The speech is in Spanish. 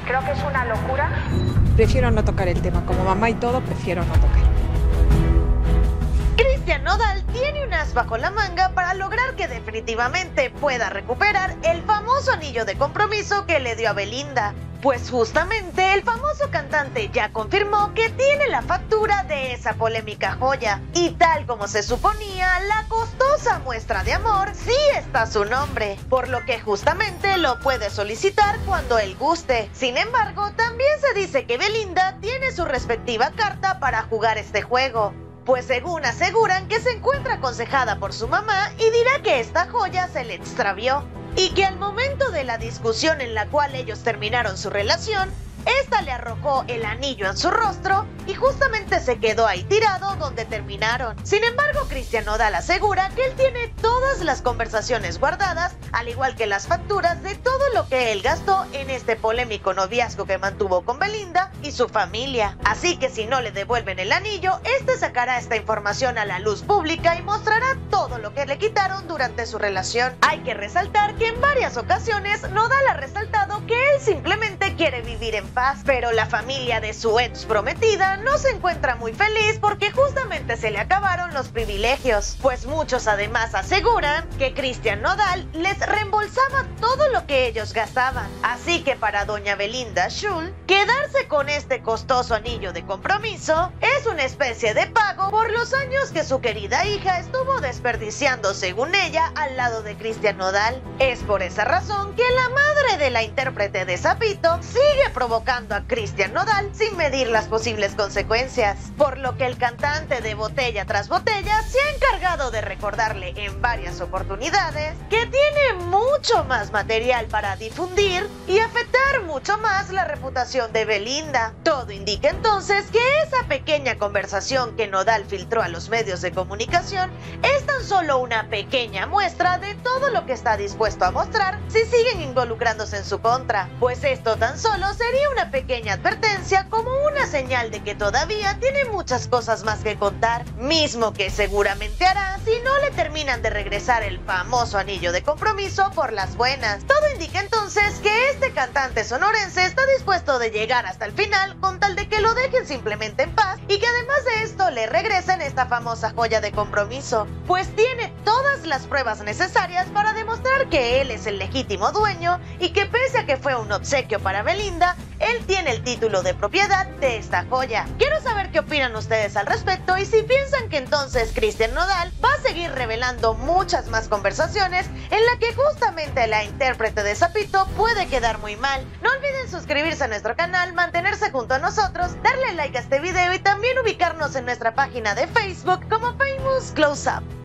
Creo que es una locura. Prefiero no tocar el tema, como mamá y todo, prefiero no tocar. Cristian Nodal tiene un as bajo la manga para lograr que definitivamente pueda recuperar el famoso anillo de compromiso que le dio a Belinda. Pues justamente el famoso cantante ya confirmó que tiene la factura de esa polémica joya. Y tal como se suponía, la costosa muestra de amor sí está a su nombre, por lo que justamente lo puede solicitar cuando él guste. Sin embargo, también se dice que Belinda tiene su respectiva carta para jugar este juego. Pues según aseguran que se encuentra aconsejada por su mamá y dirá que esta joya se le extravió. Y que al momento de la discusión en la cual ellos terminaron su relación, esta le arrojó el anillo en su rostro y justamente se quedó ahí tirado donde terminaron. Sin embargo, Cristian Nodal asegura que él tiene todas las conversaciones guardadas, al igual que las facturas de todo lo que él gastó en este polémico noviazgo que mantuvo con Belinda y su familia. Así que si no le devuelven el anillo, este sacará esta información a la luz pública y mostrará todo lo que le quitaron durante su relación. Hay que resaltar que en varias ocasiones Nodal ha resaltado que él simplemente quiere vivir en paz, pero la familia de su ex prometida no se encuentra muy feliz porque justamente se le acabaron los privilegios, pues muchos además aseguran que Cristian Nodal les reembolsaba todo lo que ellos gastaban. Así que para doña Belinda Schul, quedarse con este costoso anillo de compromiso es una especie de pago por los años que su querida hija estuvo desperdiciando, según ella, al lado de Cristian Nodal. Es por esa razón que la madre de la intérprete de Zapito sigue provocando a Cristian Nodal sin medir las posibles consecuencias, por lo que el cantante de Botella tras Botella se ha encargado de recordarle en varias oportunidades que tiene mucho más material para difundir y afectar mucho más la reputación de Belinda. Todo indica entonces que esa pequeña conversación que Nodal filtró a los medios de comunicación es tan solo una pequeña muestra de todo lo que está dispuesto a mostrar si siguen involucrándose en su contra, pues esto tan solo sería una pequeña advertencia como una señal de que todavía tiene muchas cosas más que contar, mismo que seguramente hará si no le terminan de regresar el famoso anillo de compromiso por las buenas. Todo indica entonces que este cantante sonorense está dispuesto de llegar hasta el final con tal de que lo dejen simplemente en paz y que además de esto le regresen esta famosa joya de compromiso, pues tiene todas las pruebas necesarias para demostrar que él es el legítimo dueño y que pese a que fue un obsequio para Belinda, él tiene el título de propiedad de esta joya. Quiero saber qué opinan ustedes al respecto y si piensan que entonces Cristian Nodal va a seguir revelando muchas más conversaciones en la que justamente la intérprete de Zapito puede quedar muy mal. No olviden suscribirse a nuestro canal, mantenerse junto a nosotros, darle like a este video y también ubicarnos en nuestra página de Facebook como Famous Close Up.